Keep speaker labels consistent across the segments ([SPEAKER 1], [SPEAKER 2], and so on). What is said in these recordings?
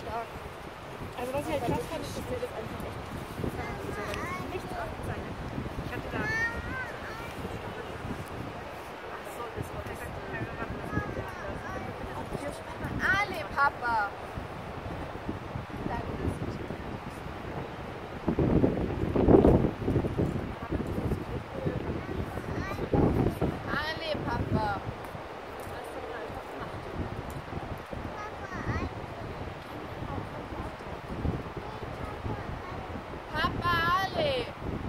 [SPEAKER 1] stark. Also was ich halt krass fand, ist, dass wir das einfach echt nichts offen sein. Ich hatte da... Achso, das war das.
[SPEAKER 2] Ale, Papa! Ale, Papa! Papa, Ale!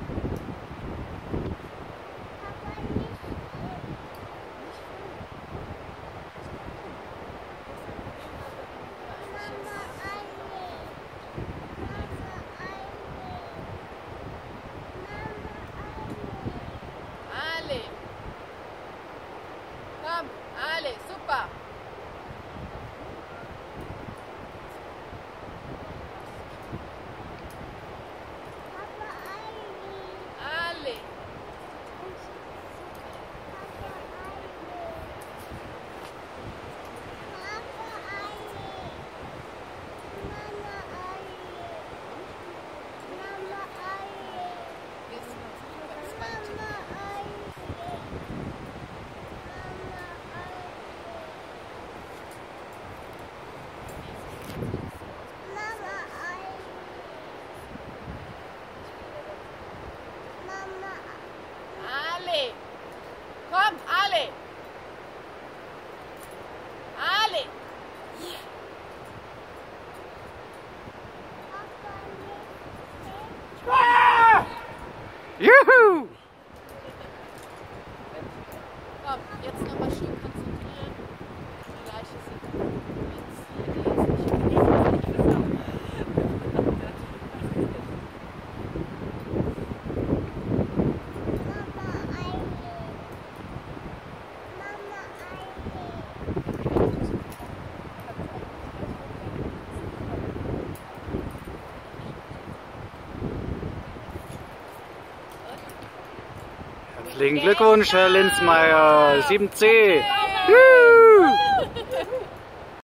[SPEAKER 2] Ale! Komm, Ale, super! Ale! Wir sind noch super gespannt. Ale! Komm, Ale! Ale!
[SPEAKER 3] Juhu!
[SPEAKER 2] Komm, jetzt nochmal schön konzentrieren. Die Leiche sieht
[SPEAKER 3] Herzlichen Glückwunsch, Herr Linzmeier, 7C. Juhu!